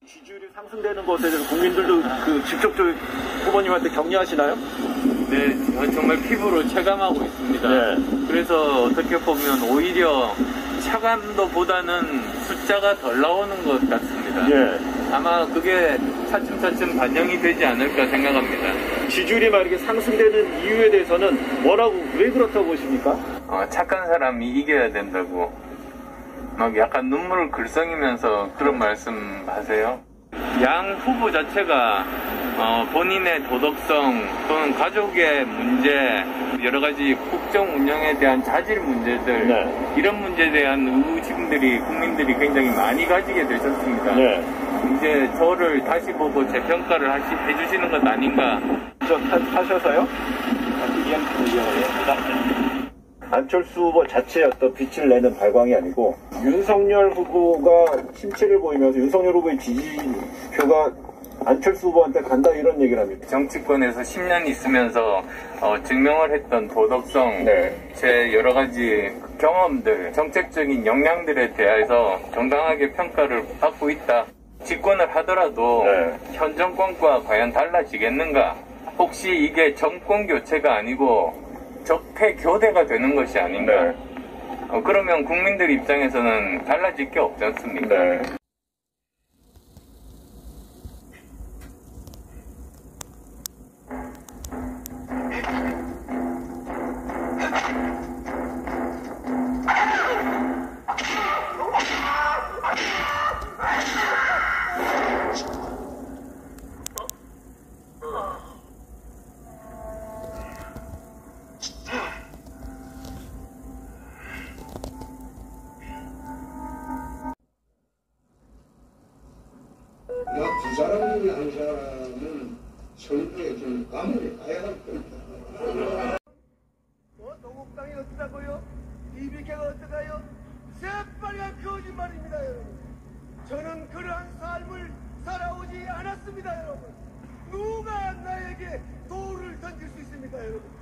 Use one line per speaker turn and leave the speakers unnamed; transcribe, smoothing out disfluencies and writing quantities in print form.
지지율이 상승되는 것에 대해서 국민들도 직접적으로 후보님한테 격려하시나요?
네, 정말 피부로 체감하고 있습니다.
네.
그래서 어떻게 보면 오히려 차감도보다는 숫자가 덜 나오는 것 같습니다.
예.
아마 그게 차츰차츰 반영이 되지 않을까 생각합니다.
지지율이 만약에 상승되는 이유에 대해서는 왜 그렇다고 보십니까?
착한 사람이 이겨야 된다고 막 약간 눈물 글썽이면서 그런 말씀 하세요. 양 후보 자체가 본인의 도덕성 또는 가족의 문제, 여러 가지 국정 운영에 대한 자질 문제들,
네.
이런 문제에 대한 의구심들이 국민들이 굉장히 많이 가지게 되셨습니다.
네.
이제 저를 다시 보고 재평가를 해주시는 것 아닌가.
하셔서요? 안철수 후보 자체의 어떤 빛을 내는 발광이 아니고 윤석열 후보가 침체를 보이면서 윤석열 후보의 지지표가 안철수 후보한테 간다 이런 얘기를 합니다.
정치권에서 10년 있으면서 증명을 했던 도덕성,
네.
제 여러 가지 경험들, 정책적인 역량들에 대해서 정당하게 평가를 받고 있다. 집권을 하더라도
네.
현 정권과 과연 달라지겠는가? 혹시 이게 정권 교체가 아니고 적폐 교대가 되는 것이 아닌가?
네.
그러면 국민들 입장에서는 달라질 게 없지 않습니까?
네.
두 사람 중에 한 사람은 선거에 좀 감옥에 가야 할 겁니다.
동국당이 어떠다고요? BBK가 어떠다요? 새빨간 거짓말입니다, 여러분. 저는 그러한 삶을 살아오지 않았습니다, 여러분. 누가 나에게 돌을 던질 수 있습니까, 여러분?